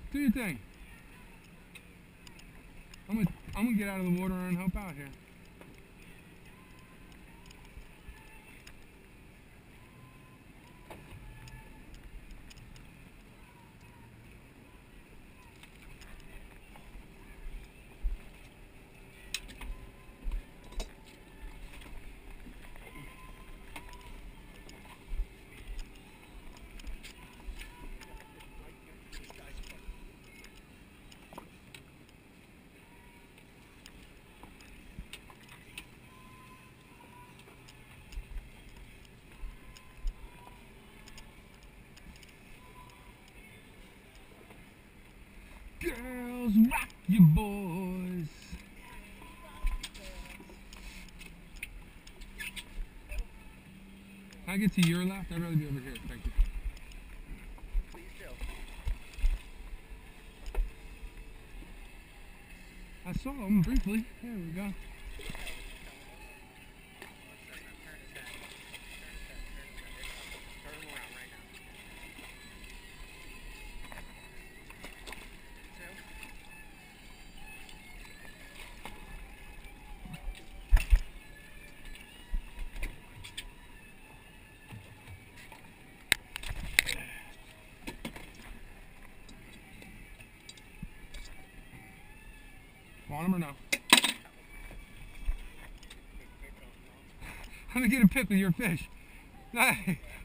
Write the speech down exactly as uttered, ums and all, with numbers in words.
Do your thing. I'm gonna, I'm gonna get out of the water and help out here. Girls, rock your boys. Can I get to your left? I'd rather be over here. Thank you. I saw him briefly. There we go. Want him or no? I'm gonna get a pick with your fish.